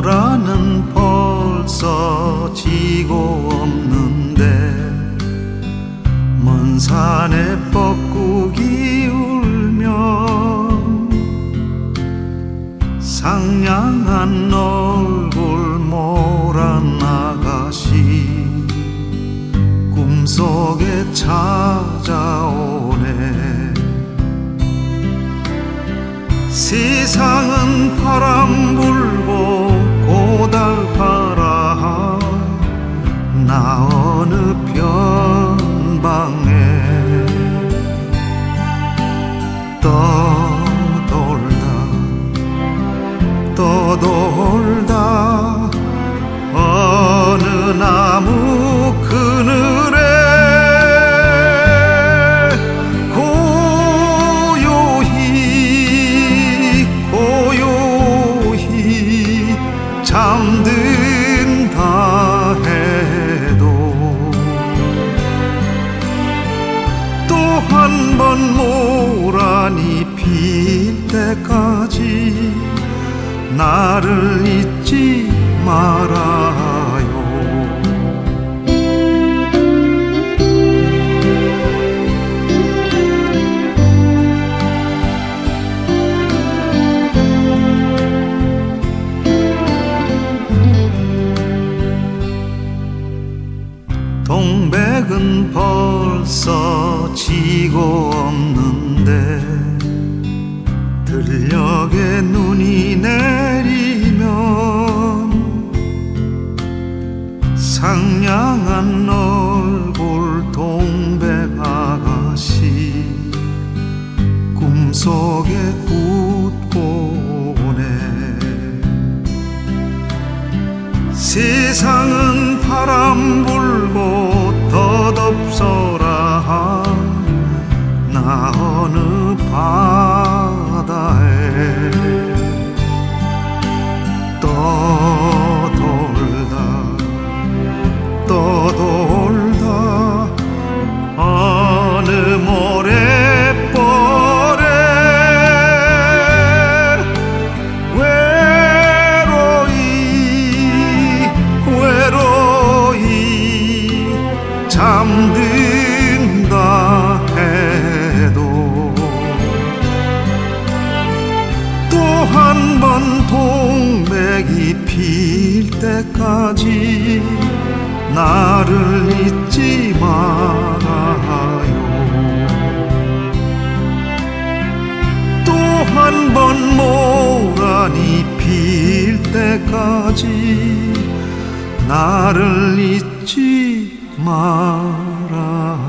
모라는 벌써 지고 없는데 먼 산에 뻐꾸기 울면 상냥한 얼굴 모란 아가씨 꿈속에 찾아오네. 세상은 바람 불고 고달파라. 나 어느 변방에 떠돌다 어느 나무 그늘에 고요히 잠든다 해도 또 한 번 모란이 필 때까지 나를 잊지 말아요. 동백은 벌써 지고 없는데 들녘에 눈이 내리면 상냥한 얼굴 동백 아가씨 꿈속에 웃고 오네. 세상은 바람 불고 덧없어라. 나 어느 바다에 떠돌다 어느 모래벌에 외로이 잠든다 해도 또 한 번 동백이 필 때까지 나를 잊지 말아요. 또 한 번 모란이 필 때까지 나를 잊지 말아요.